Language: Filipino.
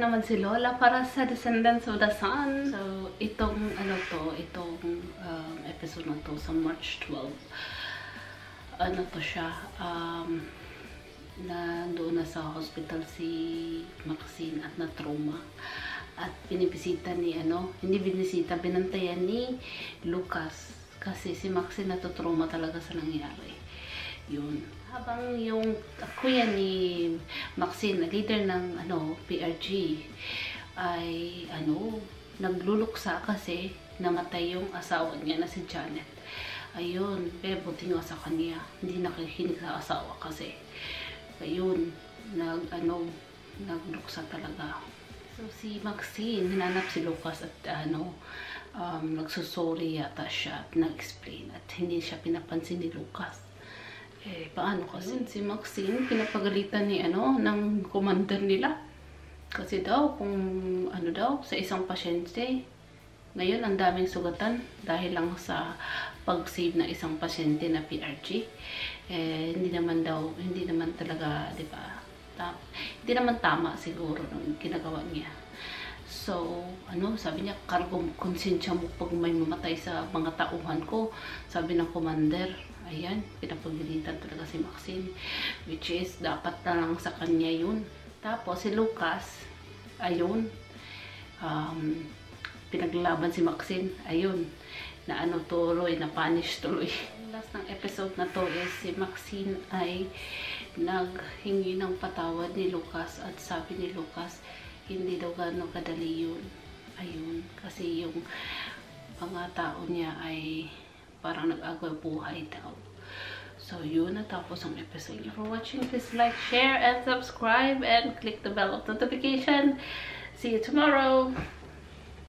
naman si Lola para sa Descendants of the Sun. So, itong episode na to sa March 12. Ano to siya, na doon na sa hospital si Maxine at na-trauma. At binibisita ni, hindi binisita, binantayan ni Lucas. Kasi si Maxine natutrauma talaga sa nangyari. Yun. Habang yung kuya ni Maxine, leader ng PRG, ay nagluluksa kasi namatay yung asawa niya na si Janet. Ayun, pero buti nga sa kanya, hindi nakikinig sa asawa kasi. Ayun, nagluksa talaga. So si Maxine, hinanap si Lucas at nagsusori yata siya at nag-explain at hindi siya pinapansin ni Lucas. Paano kasi si Maxine pinapagalitan ni ng commander nila. Kasi daw kung sa isang pasyente, ngayon ang daming sugatan dahil lang sa pag-save na isang pasyente na PRG. Hindi naman talaga, 'di ba? Hindi naman tama siguro ng ginagawa niya. So, sabi niya, kargo konsensya mo pag may mamatay sa mga tauhan ko, sabi ng commander. Ayan, pinapagalitan talaga si Maxine, which is dapat na lang sa kanya yun. Tapos si Lucas, ayun, pinaglaban si Maxine, ayun, na tuloy, na punish tuloy. Last ng episode na to is si Maxine ay naghingi ng patawad ni Lucas at sabi ni Lucas, hindi daw gano'ng kadali yun. Ayun, kasi yung mga tao niya ay parang nag-agaw buhay daw. So, yun, natapos ang episode. Thank you for watching. Please like, share, and subscribe, and click the bell of notification. See you tomorrow!